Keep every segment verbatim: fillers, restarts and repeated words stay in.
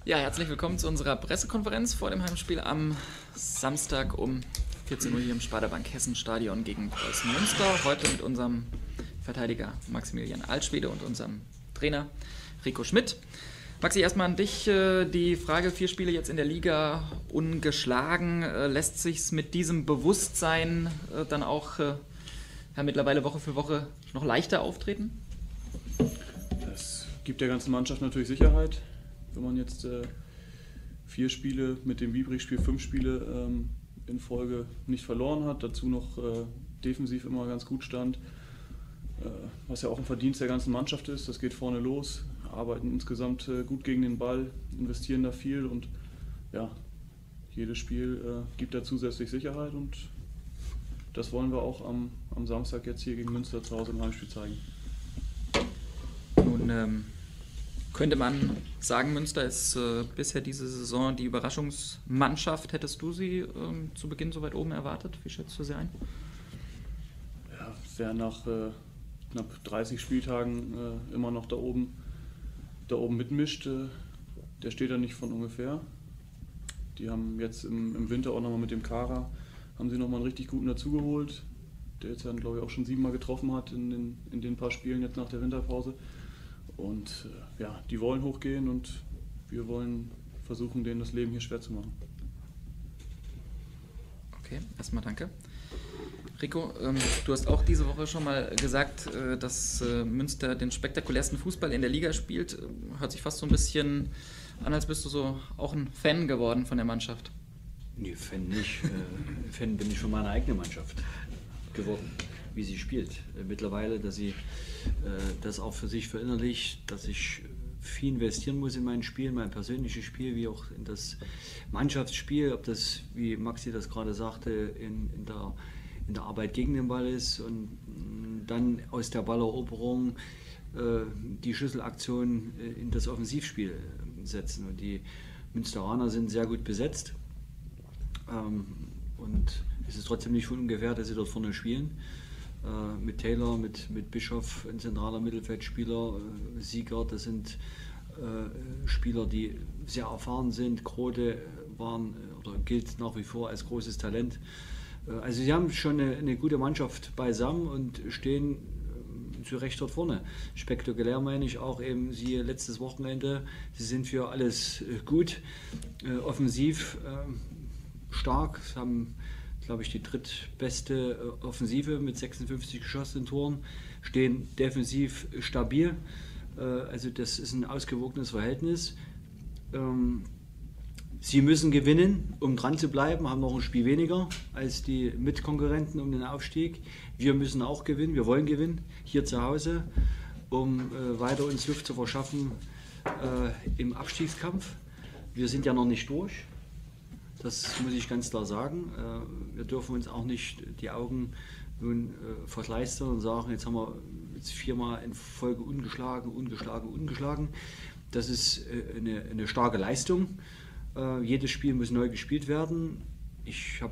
Ja, herzlich willkommen zu unserer Pressekonferenz vor dem Heimspiel am Samstag um vierzehn Uhr hier im Sparda-Bank Hessen-Stadion gegen Preußen Münster. Heute mit unserem Verteidiger Maximilian Altschwede und unserem Trainer Rico Schmidt. Maxi, erstmal an dich die Frage, vier Spiele jetzt in der Liga ungeschlagen. Lässt sich's mit diesem Bewusstsein dann auch ja, mittlerweile Woche für Woche noch leichter auftreten? Das gibt der ganzen Mannschaft natürlich Sicherheit. Wenn man jetzt äh, vier Spiele mit dem Wiebrich-Spiel, fünf Spiele ähm, in Folge nicht verloren hat, dazu noch äh, defensiv immer ganz gut stand, äh, was ja auch ein Verdienst der ganzen Mannschaft ist. Das geht vorne los, arbeiten insgesamt äh, gut gegen den Ball, investieren da viel und ja, jedes Spiel äh, gibt da zusätzlich Sicherheit und das wollen wir auch am, am Samstag jetzt hier gegen Münster zu Hause im Heimspiel zeigen. Nun ähm könnte man sagen, Münster ist äh, bisher diese Saison die Überraschungsmannschaft. Hättest du sie ähm, zu Beginn so weit oben erwartet? Wie schätzt du sie ein? Ja, wer nach äh, knapp dreißig Spieltagen äh, immer noch da oben, da oben mitmischt, äh, der steht da nicht von ungefähr. Die haben jetzt im, im Winter auch nochmal mit dem Kara, haben sie nochmal einen richtig guten dazugeholt, der jetzt dann, glaube ich, auch schon siebenmal getroffen hat in den, in den paar Spielen jetzt nach der Winterpause. Und äh, ja, die wollen hochgehen und wir wollen versuchen, denen das Leben hier schwer zu machen. Okay, erstmal danke. Rico, ähm, du hast auch diese Woche schon mal gesagt, äh, dass äh, Münster den spektakulärsten Fußball in der Liga spielt. Hört sich fast so ein bisschen an, als bist du so auch ein Fan geworden von der Mannschaft. Nee, Fan nicht. Äh, Fan bin ich von meiner eigenen Mannschaft geworden, wie sie spielt. Äh, mittlerweile, dass sie äh, das auch für sich verinnerlicht, dass ich viel investieren muss in mein Spiel, mein persönliches Spiel, wie auch in das Mannschaftsspiel, ob das, wie Maxi das gerade sagte, in, in, der, in der Arbeit gegen den Ball ist und mh, dann aus der Balleroberung äh, die Schlüsselaktion äh, in das Offensivspiel äh, setzen. Und die Münsteraner sind sehr gut besetzt ähm, und es ist trotzdem nicht von ungefähr, dass sie dort vorne spielen. Äh, mit Taylor, mit, mit Bischof, ein zentraler Mittelfeldspieler, äh, Sieger, das sind äh, Spieler, die sehr erfahren sind. Grote waren oder gilt nach wie vor als großes Talent. Äh, also sie haben schon eine, eine gute Mannschaft beisammen und stehen äh, zu Recht dort vorne. Spektakulär meine ich auch eben, siehe letztes Wochenende, sie sind für alles äh, gut, äh, offensiv äh, stark, haben glaube ich, die drittbeste Offensive mit sechsundfünfzig geschossenen Toren, stehen defensiv stabil. Also das ist ein ausgewogenes Verhältnis. Sie müssen gewinnen, um dran zu bleiben, haben noch ein Spiel weniger als die Mitkonkurrenten um den Aufstieg. Wir müssen auch gewinnen, wir wollen gewinnen, hier zu Hause, um weiter uns Luft zu verschaffen im Abstiegskampf. Wir sind ja noch nicht durch. Das muss ich ganz klar sagen. Wir dürfen uns auch nicht die Augen nun verschleißen und sagen, jetzt haben wir jetzt viermal in Folge ungeschlagen, ungeschlagen, ungeschlagen. Das ist eine, eine starke Leistung. Jedes Spiel muss neu gespielt werden. Ich hab,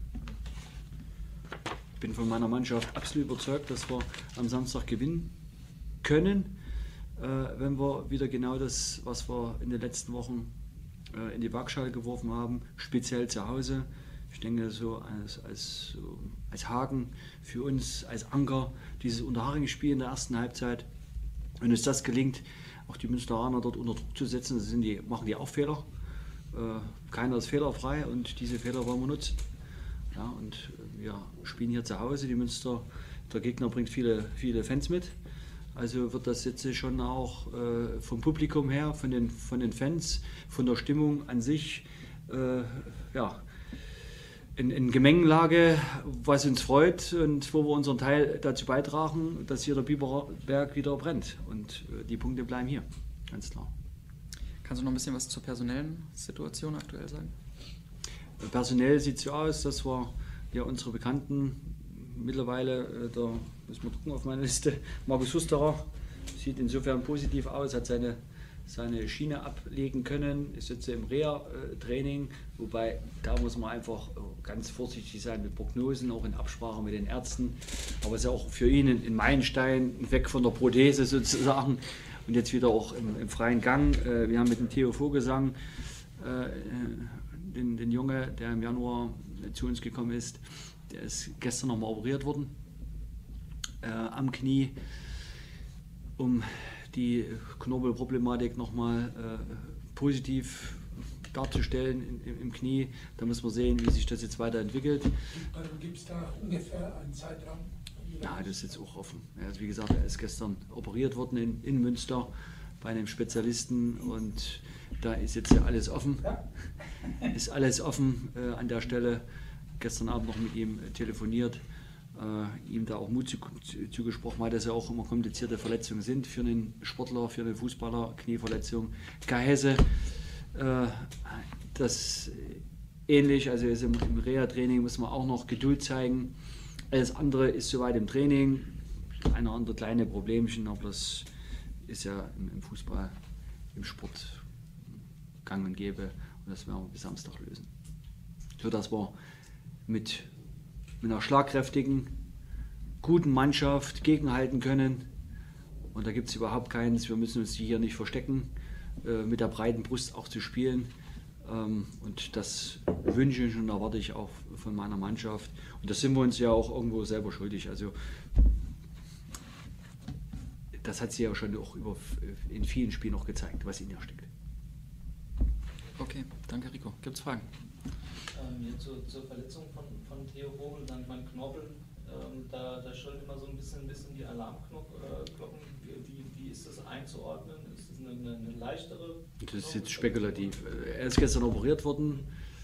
bin von meiner Mannschaft absolut überzeugt, dass wir am Samstag gewinnen können, wenn wir wieder genau das, was wir in den letzten Wochen in die Waagschale geworfen haben, speziell zu Hause. Ich denke, so als, als, so als Haken für uns, als Anker, dieses Unterhaching-Spiel in der ersten Halbzeit. Wenn uns das gelingt, auch die Münsteraner dort unter Druck zu setzen, sind die, machen die auch Fehler. Äh, keiner ist fehlerfrei und diese Fehler wollen wir nutzen. Ja, und wir spielen hier zu Hause. Die Münster, der Gegner bringt viele, viele Fans mit. Also wird das jetzt schon auch äh, vom Publikum her, von den, von den Fans, von der Stimmung an sich, äh, ja, in, in Gemengelage, was uns freut und wo wir unseren Teil dazu beitragen, dass hier der Biberberg wieder brennt. Und äh, die Punkte bleiben hier, ganz klar. Kannst du noch ein bisschen was zur personellen Situation aktuell sagen? Personell sieht es so aus, dass wir ja unsere Bekannten mittlerweile, da müssen wir gucken auf meine Liste, Markus Husterer sieht insofern positiv aus, hat seine, seine Schiene ablegen können, ist jetzt im Reha-Training, wobei da muss man einfach ganz vorsichtig sein mit Prognosen, auch in Absprache mit den Ärzten, aber es ist ja auch für ihn in Meilenstein weg von der Prothese sozusagen und jetzt wieder auch im, im freien Gang. Äh, wir haben mit dem Theo Vogelsang, äh, den, den Junge, der im Januar zu uns gekommen ist, der ist gestern nochmal operiert worden äh, am Knie, um die Knorpelproblematik nochmal äh, positiv darzustellen im, im Knie. Da müssen wir sehen, wie sich das jetzt weiterentwickelt. Gibt es da ungefähr einen Zeitraum? Ja, das ist jetzt auch offen. Also wie gesagt, er ist gestern operiert worden in, in Münster bei einem Spezialisten und da ist jetzt alles offen. Ja. Ist alles offen äh, an der Stelle. Gestern Abend noch mit ihm telefoniert, äh, ihm da auch Mut zu, zu, zugesprochen, weil das ja auch immer komplizierte Verletzungen sind für einen Sportler, für einen Fußballer, Knieverletzung. Gehäse, äh, das ähnlich, also ist im, im Reha-Training muss man auch noch Geduld zeigen. Alles andere ist soweit im Training, ein oder andere kleine Problemchen, aber das ist ja im, im Fußball, im Sport gang und gäbe und das werden wir bis Samstag lösen. So dass wir mit, mit einer schlagkräftigen, guten Mannschaft gegenhalten können und da gibt es überhaupt keins, wir müssen uns hier nicht verstecken, äh, mit der breiten Brust auch zu spielen. Und das wünsche ich und erwarte ich auch von meiner Mannschaft. Und das sind wir uns ja auch irgendwo selber schuldig. Also das hat sie ja schon auch über, in vielen Spielen noch gezeigt, was in ihr steckt. Okay, danke Rico. Gibt es Fragen? Ähm, ja, zur, zur Verletzung von, von Theo Vogel, dann mein Knorpel, ähm, da, da schrillen immer so ein bisschen, ein bisschen die Alarmglocken. Wie, wie ist das einzuordnen? Ist das eine, eine, eine leichtere? Das ist jetzt spekulativ. Er ist gestern operiert worden.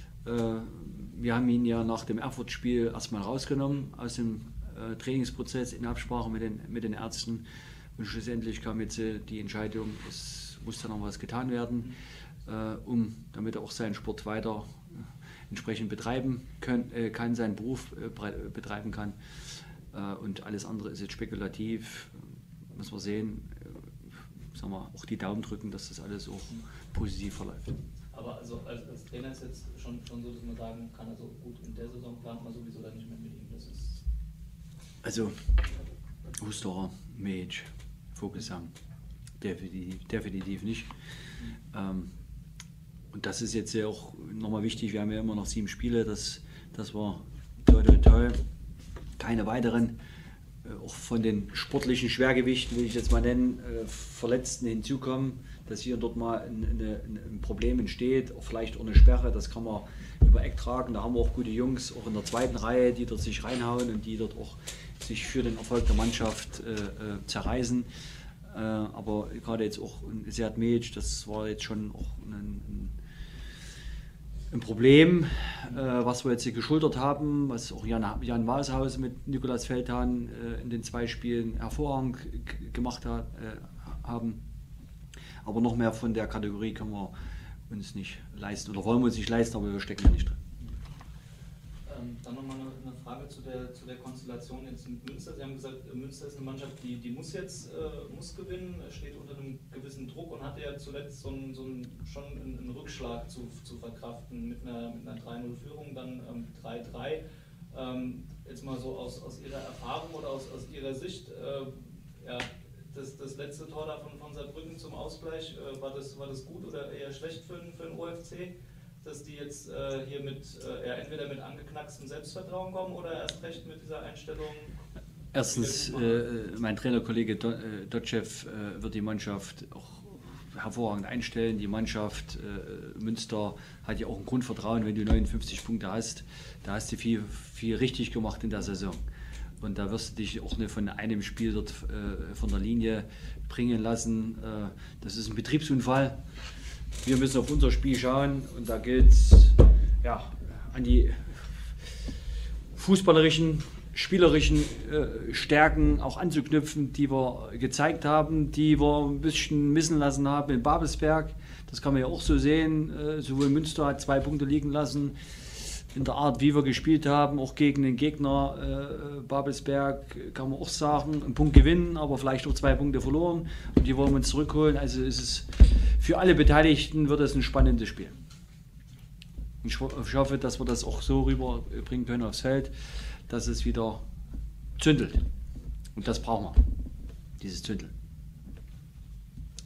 Wir haben ihn ja nach dem Erfurt-Spiel erstmal rausgenommen aus dem Trainingsprozess in Absprache mit den, mit den Ärzten. Und schlussendlich kam jetzt die Entscheidung, es muss dann noch was getan werden, um, damit er auch seinen Sport weiter entsprechend betreiben können, kann, seinen Beruf betreiben kann. Und alles andere ist jetzt spekulativ. Müssen wir sehen, sagen wir, auch die Daumen drücken, dass das alles auch positiv verläuft. Aber also als, als Trainer ist jetzt schon, schon so, dass man sagen kann, also gut, in der Saison plant man sowieso dann nicht mehr mit ihm. Das ist also Husterer, Mage, Vogelsang, definitiv, definitiv nicht. Mhm. Ähm, und das ist jetzt ja auch nochmal wichtig, wir haben ja immer noch sieben Spiele, dass, dass wir toi toi toi keine weiteren auch von den sportlichen Schwergewichten, will ich jetzt mal nennen, äh, Verletzten hinzukommen, dass hier und dort mal ein, eine, ein Problem entsteht, auch vielleicht auch eine Sperre, das kann man über Eck tragen. Da haben wir auch gute Jungs, auch in der zweiten Reihe, die dort sich reinhauen und die dort auch sich für den Erfolg der Mannschaft äh, äh, zerreißen. Äh, aber gerade jetzt auch Sead Mecic, das war jetzt schon auch ein, ein Ein Problem, äh, was wir jetzt hier geschultert haben, was auch Jan, Jan Walshaus mit Nicolas Feldhahn äh, in den zwei Spielen hervorragend gemacht hat, äh, haben. Aber noch mehr von der Kategorie können wir uns nicht leisten oder wollen wir uns nicht leisten, aber wir stecken da nicht drin. Ähm, dann nochmal eine, eine Frage zu der, zu der Konstellation jetzt mit Münster. Sie haben gesagt, Münster ist eine Mannschaft, die, die muss jetzt äh, muss gewinnen, steht unter einem gewissen Druck und hatte ja zuletzt so einen, so einen, schon einen, einen Rückschlag zu, zu verkraften mit einer, mit einer drei null Führung, dann ähm, drei drei. Ähm, jetzt mal so aus, aus Ihrer Erfahrung oder aus, aus Ihrer Sicht, äh, ja, das, das letzte Tor da von, von Saarbrücken zum Ausgleich, äh, war, das, war das gut oder eher schlecht für, für den O F C? Dass die jetzt äh, hier mit, äh, ja, entweder mit angeknackstem Selbstvertrauen kommen oder erst recht mit dieser Einstellung? Erstens, äh, mein Trainerkollege Do, äh, Dotschew äh, wird die Mannschaft auch hervorragend einstellen. Die Mannschaft äh, Münster hat ja auch ein Grundvertrauen, wenn du neunundfünfzig Punkte hast, da hast du viel, viel richtig gemacht in der Saison. Und da wirst du dich auch nicht von einem Spiel dort äh, von der Linie bringen lassen. Äh, das ist ein Betriebsunfall. Wir müssen auf unser Spiel schauen und da gilt es ja, an die fußballerischen, spielerischen äh, Stärken auch anzuknüpfen, die wir gezeigt haben, die wir ein bisschen missen lassen haben in Babelsberg. Das kann man ja auch so sehen. Äh, sowohl Münster hat zwei Punkte liegen lassen, in der Art, wie wir gespielt haben, auch gegen den Gegner äh, Babelsberg, kann man auch sagen, einen Punkt gewinnen, aber vielleicht auch zwei Punkte verloren und die wollen wir uns zurückholen. Also ist es für alle Beteiligten wird es ein spannendes Spiel. Ich hoffe, dass wir das auch so rüberbringen können aufs Feld, dass es wieder zündelt. Und das brauchen wir, dieses Zündeln.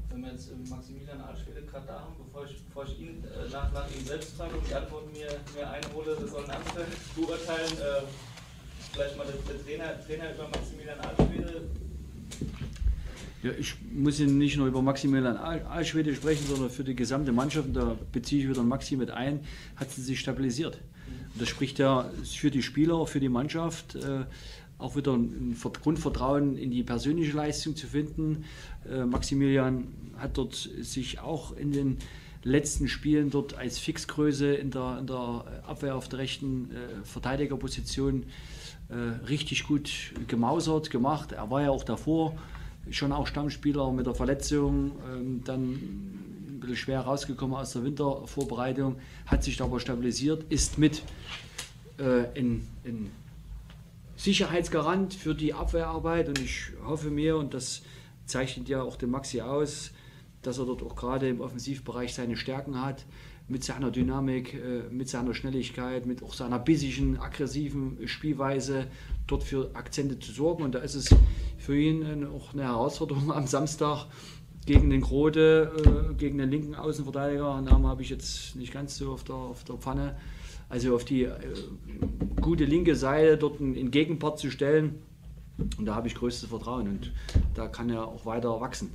wenn wir jetzt Maximilian Altschwede gerade da haben, bevor ich, bevor ich ihn äh, nach, nach ihm selbst frage und die Antworten mir, mir einhole, das sollen andere beurteilen. Äh, vielleicht mal der, der Trainer, Trainer über Maximilian Altschwede. Ja, ich muss nicht nur über Maximilian Altschwede sprechen, sondern für die gesamte Mannschaft, und da beziehe ich wieder Maxi mit ein, hat sie sich stabilisiert. Und das spricht ja für die Spieler, für die Mannschaft, äh, auch wieder ein Grundvertrauen in die persönliche Leistung zu finden. Äh, Maximilian hat dort sich auch in den letzten Spielen dort als Fixgröße in der, in der Abwehr auf der rechten äh, Verteidigerposition äh, richtig gut gemausert, gemacht. Er war ja auch davor schon auch Stammspieler mit der Verletzung, ähm, dann ein bisschen schwer rausgekommen aus der Wintervorbereitung, hat sich aber stabilisiert, ist mit äh, in, in Sicherheitsgarant für die Abwehrarbeit, und ich hoffe mir, und das zeichnet ja auch den Maxi aus, dass er dort auch gerade im Offensivbereich seine Stärken hat, mit seiner Dynamik, mit seiner Schnelligkeit, mit auch seiner bissigen, aggressiven Spielweise dort für Akzente zu sorgen. Und da ist es für ihn auch eine Herausforderung am Samstag gegen den Grote, gegen den linken Außenverteidiger, Namen habe ich jetzt nicht ganz so auf der, auf der Pfanne, also auf die äh, gute linke Seite dort einen, einen Gegenpart zu stellen. Und da habe ich größtes Vertrauen, und da kann er auch weiter wachsen.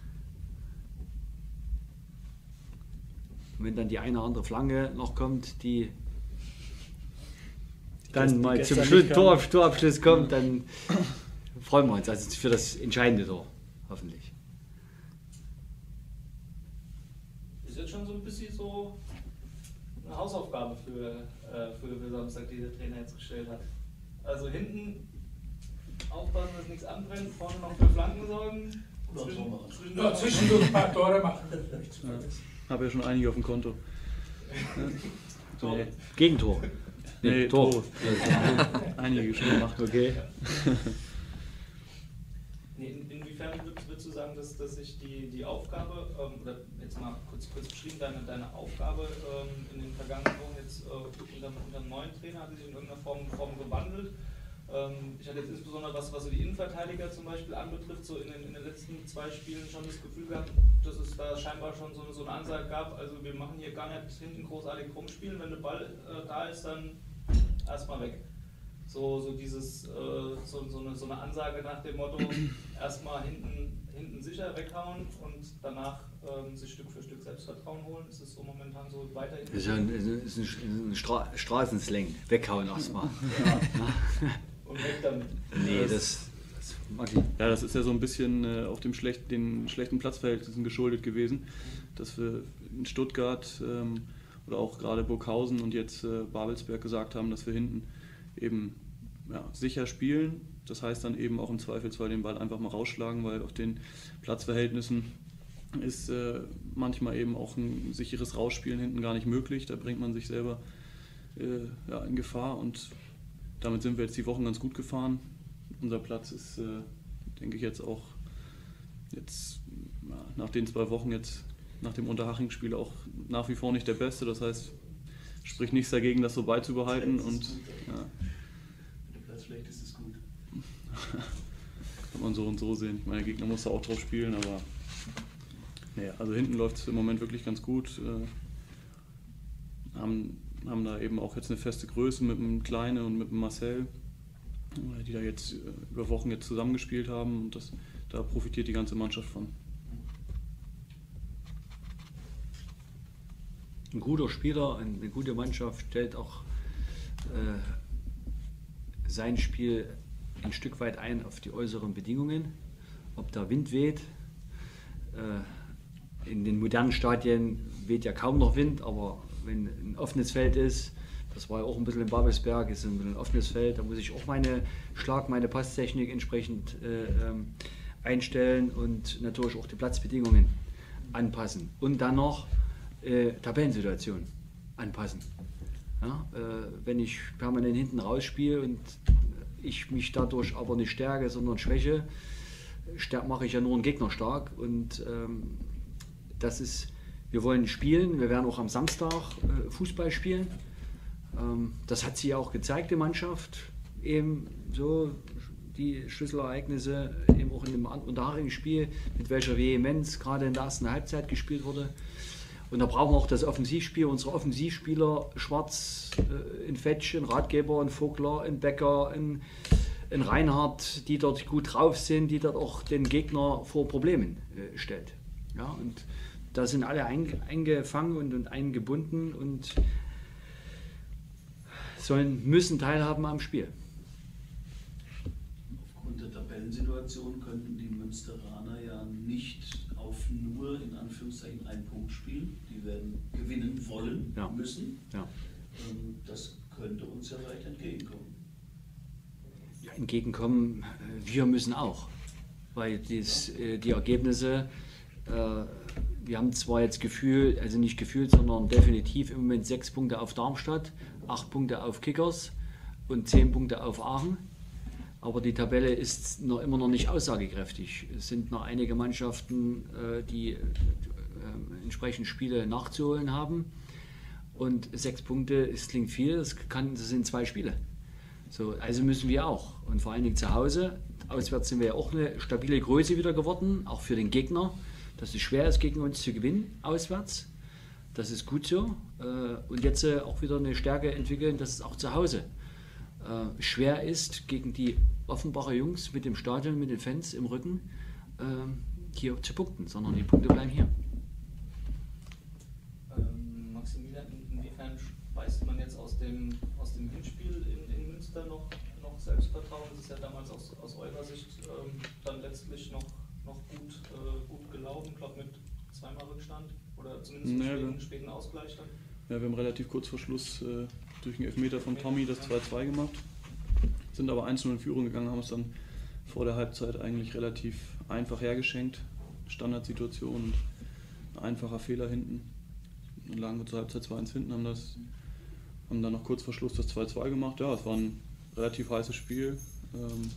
Und wenn dann die eine oder andere Flanke noch kommt, die dann die mal zum Schluss, Tor, Torabschluss kommt, dann freuen wir uns also für das entscheidende Tor, hoffentlich. Ist jetzt schon so ein bisschen so eine Hausaufgabe für, äh, für, für Samstag, die der Trainer jetzt gestellt hat. Also hinten aufpassen, dass nichts anbrennt, vorne noch für Flanken sorgen. Zwischen, zwischen Ja, zwischendurch ein paar Tore machen. Ja. Habe ja schon einige auf dem Konto. Tor. Nee. Gegentor. Nee, Nee, Tor. Tor. Einige schon gemacht. Okay. Nee, in, inwiefern würdest, würdest du sagen, dass, dass sich die, die Aufgabe, ähm, oder jetzt mal kurz, kurz beschrieben, deine, deine Aufgabe ähm, in den vergangenen Wochen jetzt äh, unter, unter einem neuen Trainer hat sich in irgendeiner Form, Form gewandelt? Ähm, ich hatte jetzt insbesondere, was, was so die Innenverteidiger zum Beispiel anbetrifft, so in den, in den letzten zwei Spielen schon das Gefühl gehabt, dass es da scheinbar schon so eine, so eine Ansage gab, also wir machen hier gar nicht hinten großartig rumspielen, wenn der Ball äh, da ist, dann erstmal weg. So, so dieses, äh, so, so, eine, so eine Ansage nach dem Motto, erstmal hinten, hinten sicher weghauen und danach ähm, sich Stück für Stück Selbstvertrauen holen. Ist es so momentan so weiterhin? Das ist ein, ist ein, ein Stra Straßenslang, weghauen erstmal. Ja. Und weg damit. Nee, das, das mag ich. Ja, das ist ja so ein bisschen äh, auch dem schlecht, den schlechten Platzverhältnissen geschuldet gewesen, dass wir in Stuttgart ähm, oder auch gerade Burghausen und jetzt äh, Babelsberg gesagt haben, dass wir hinten eben ja, sicher spielen. Das heißt dann eben auch im Zweifelsfall den Ball einfach mal rausschlagen, weil auf den Platzverhältnissen ist äh, manchmal eben auch ein sicheres Rausspielen hinten gar nicht möglich. Da bringt man sich selber äh, ja, in Gefahr, und damit sind wir jetzt die Wochen ganz gut gefahren. Unser Platz ist, äh, denke ich, jetzt auch jetzt ja, nach den zwei Wochen jetzt nach dem Unterhaching-Spiel auch nach wie vor nicht der beste. Das heißt, spricht nichts dagegen, das so beizubehalten. Und ja. Wenn der Platz schlecht ist, ist es gut. Kann man so und so sehen. Ich meine, der Gegner muss da auch drauf spielen, aber naja, also hinten läuft es im Moment wirklich ganz gut. Äh, haben, haben da eben auch jetzt eine feste Größe mit dem Kleine und mit dem Marcel, die da jetzt äh, über Wochen jetzt zusammengespielt haben, und das, da profitiert die ganze Mannschaft von. Ein guter Spieler, eine gute Mannschaft stellt auch äh, sein Spiel ein Stück weit ein auf die äußeren Bedingungen. Ob da Wind weht, äh, in den modernen Stadien weht ja kaum noch Wind, aber wenn ein offenes Feld ist, das war ja auch ein bisschen in Babelsberg, ist ein, ein offenes Feld, da muss ich auch meine Schlag-, meine Passtechnik entsprechend äh, ähm, einstellen und natürlich auch die Platzbedingungen anpassen. Und dann noch Äh, Tabellensituation anpassen. Ja, äh, wenn ich permanent hinten rausspiele und ich mich dadurch aber nicht stärke, sondern schwäche, mache ich ja nur einen Gegner stark. Und ähm, das ist, wir wollen spielen, wir werden auch am Samstag äh, Fußball spielen. Ähm, das hat sie ja auch gezeigt, die Mannschaft. Eben so die Schlüsselereignisse, eben auch in dem unterharigen Spiel, mit welcher Vehemenz gerade in der ersten Halbzeit gespielt wurde. Und da brauchen wir auch das Offensivspiel, unsere Offensivspieler, Schwarz, äh, in Fetsch, in Ratgeber, in Vogler, in Becker, in, in Reinhardt, die dort gut drauf sind, die dort auch den Gegner vor Problemen äh, stellt. Ja, und da sind alle ein, eingefangen und, und eingebunden und sollen, müssen teilhaben am Spiel. Aufgrund der Tabellensituation könnten die Münsteraner ja nicht auf nur in Anführungszeichen einen Punkt spielen. Die werden gewinnen wollen, ja. müssen. Ja. Das könnte uns ja vielleicht entgegenkommen. Ja, entgegenkommen, wir müssen auch. Weil dies, äh, die Ergebnisse, äh, wir haben zwar jetzt Gefühl, also nicht gefühlt, sondern definitiv im Moment sechs Punkte auf Darmstadt, acht Punkte auf Kickers und zehn Punkte auf Aachen. Aber die Tabelle ist noch immer noch nicht aussagekräftig. Es sind noch einige Mannschaften, äh, die äh, entsprechend Spiele nachzuholen haben. Und sechs Punkte, es klingt viel, das, kann, das sind zwei Spiele. So, also müssen wir auch. Und vor allen Dingen zu Hause. Auswärts sind wir ja auch eine stabile Größe wieder geworden, auch für den Gegner. Dass es schwer ist, gegen uns zu gewinnen, auswärts. Das ist gut so. Und jetzt auch wieder eine Stärke entwickeln, dass es auch zu Hause schwer ist, gegen die Offenbacher Jungs mit dem Stadion, mit den Fans im Rücken hier zu punkten, sondern die Punkte bleiben hier. Ähm, Maximilian, inwiefern speist man jetzt aus dem, aus dem Hinspiel in, in Münster noch, noch Selbstvertrauen? Das ist ja damals aus, aus eurer Sicht ähm, dann letztlich noch noch gut, äh, gut gelaufen, ich glaube mit zweimal Rückstand oder zumindest einen naja, späten, späten Ausgleich dann. Ja, wir haben relativ kurz vor Schluss äh, durch einen Elfmeter von Tommy das zwei zwei gemacht, sind aber eins null in Führung gegangen, haben es dann vor der Halbzeit eigentlich relativ einfach hergeschenkt. Standardsituation, ein einfacher Fehler hinten. Dann lagen wir zur Halbzeit zwei eins hinten, haben, das, haben dann noch kurz vor Schluss das zwei zwei gemacht. Ja, es war ein relativ heißes Spiel. Ähm,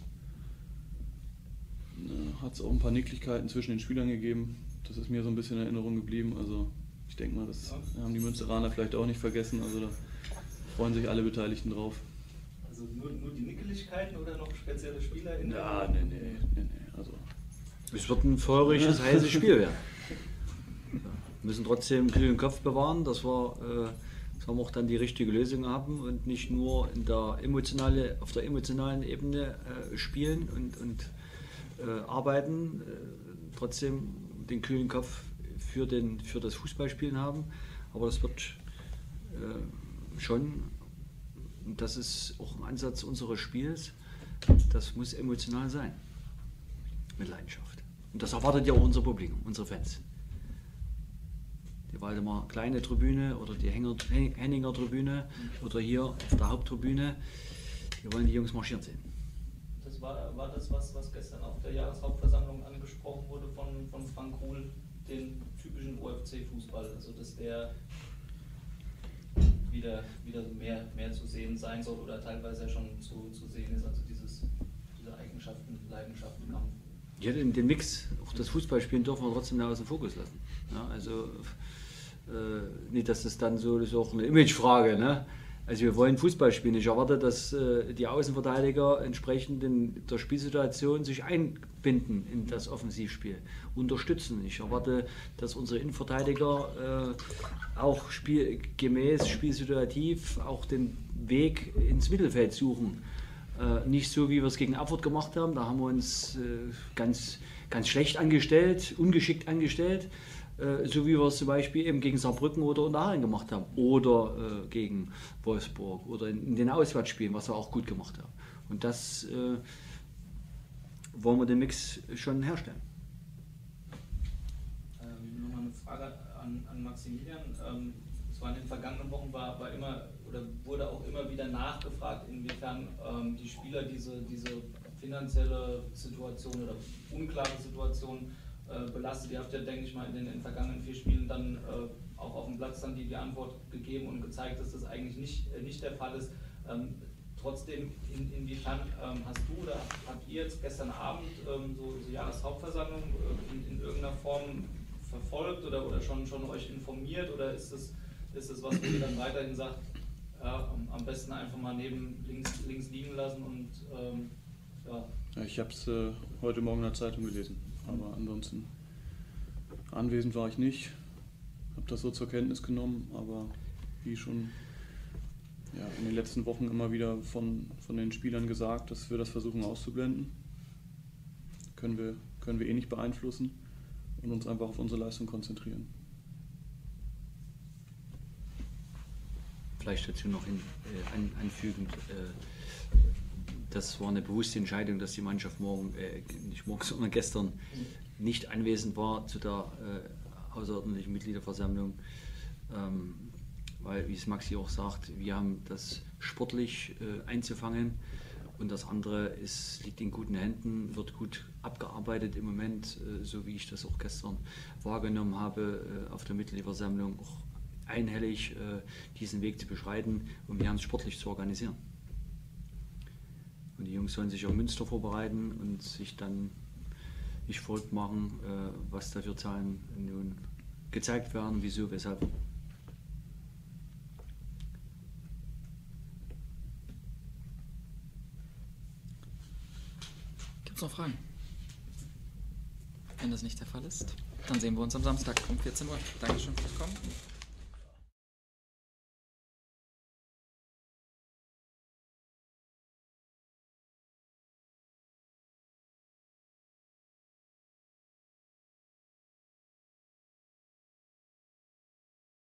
hat es auch ein paar Nicklichkeiten zwischen den Spielern gegeben. Das ist mir so ein bisschen in Erinnerung geblieben. Also ich denke mal, das haben die Münsteraner vielleicht auch nicht vergessen. Also da freuen sich alle Beteiligten drauf. Also nur, nur die Nickeligkeiten oder noch spezielle Spieler in der Ja, nee, nee, nee, nee. Also es wird ein feuriges, heißes Spiel werden. Wir müssen trotzdem einen kühlen Kopf bewahren, dass wir, äh, dass wir auch dann die richtige Lösung haben und nicht nur in der emotionale, auf der emotionalen Ebene äh, spielen und, und Äh, arbeiten, äh, trotzdem den kühlen Kopf für, den, für das Fußballspielen haben. Aber das wird äh, schon, und das ist auch ein Ansatz unseres Spiels, das muss emotional sein, mit Leidenschaft. Und das erwartet ja auch unser Publikum, unsere Fans. Die Waldemar kleine Tribüne oder die Hänger, Henninger Tribüne oder hier auf der Haupttribüne, die wollen die Jungs marschieren sehen. Das war, war das, was, was gestern auf der Jahreshauptversammlung angesprochen wurde von, von Frank Kuhl, den typischen O F C-Fußball, also dass der wieder, wieder mehr, mehr zu sehen sein soll oder teilweise ja schon zu, zu sehen ist, also dieses, diese Eigenschaften, Leidenschaften, Kampf. Ja, den, den Mix, auch das Fußballspielen dürfen wir trotzdem nicht aus dem Fokus lassen. Ja, also äh, nicht, dass das dann so, das ist auch eine Imagefrage, ne? Also wir wollen Fußball spielen. Ich erwarte, dass äh, die Außenverteidiger entsprechend in der Spielsituation sich einbinden in das Offensivspiel, unterstützen. Ich erwarte, dass unsere Innenverteidiger äh, auch spiel, gemäß spielsituativ auch den Weg ins Mittelfeld suchen. Äh, nicht so, wie wir es gegen Erfurt gemacht haben. Da haben wir uns äh, ganz, ganz schlecht angestellt, ungeschickt angestellt. So wie wir es zum Beispiel eben gegen Saarbrücken oder Unterhaching gemacht haben oder äh, gegen Wolfsburg oder in, in den Auswärtsspielen, was wir auch gut gemacht haben. Und das äh, wollen wir den Mix schon herstellen. Ähm, Nochmal eine Frage an, an Maximilian. Ähm, es war in den vergangenen Wochen war, war immer oder wurde auch immer wieder nachgefragt, inwiefern ähm, die Spieler diese, diese finanzielle Situation oder unklare Situation belastet. Ihr habt ja, denke ich mal, in den, in den vergangenen vier Spielen dann äh, auch auf dem Platz dann die, die Antwort gegeben und gezeigt, dass das eigentlich nicht, äh, nicht der Fall ist. Ähm, trotzdem, in, inwiefern ähm, hast du oder habt ihr jetzt gestern Abend ähm, so, so Jahreshauptversammlung äh, in, in irgendeiner Form verfolgt oder, oder schon, schon euch informiert oder ist es ist das was, wo ihr dann weiterhin sagt, ja, am besten einfach mal neben links, links liegen lassen und ähm, ja, Ja, ich habe es äh, heute Morgen in der Zeitung gelesen, aber ansonsten anwesend war ich nicht, habe das so zur Kenntnis genommen, aber wie schon ja, in den letzten Wochen immer wieder von, von den Spielern gesagt, dass wir das versuchen auszublenden. Können wir, können wir eh nicht beeinflussen und uns einfach auf unsere Leistung konzentrieren. Vielleicht dazu noch in, äh, an, anfügend, äh, das war eine bewusste Entscheidung, dass die Mannschaft morgen, äh, nicht morgen, sondern gestern nicht anwesend war zu der äh, außerordentlichen Mitgliederversammlung, ähm, weil, wie es Maxi auch sagt, wir haben das sportlich äh, einzufangen und das andere ist, liegt in guten Händen, wird gut abgearbeitet im Moment, äh, so wie ich das auch gestern wahrgenommen habe äh, auf der Mitgliederversammlung, auch einhellig äh, diesen Weg zu beschreiten, um wir es sportlich zu organisieren. Und die Jungs sollen sich auf Münster vorbereiten und sich dann nicht verrückt machen, äh, was da für Zahlen nun gezeigt werden, wieso, weshalb. Gibt es noch Fragen? Wenn das nicht der Fall ist, dann sehen wir uns am Samstag um vierzehn Uhr. Dankeschön fürs Kommen.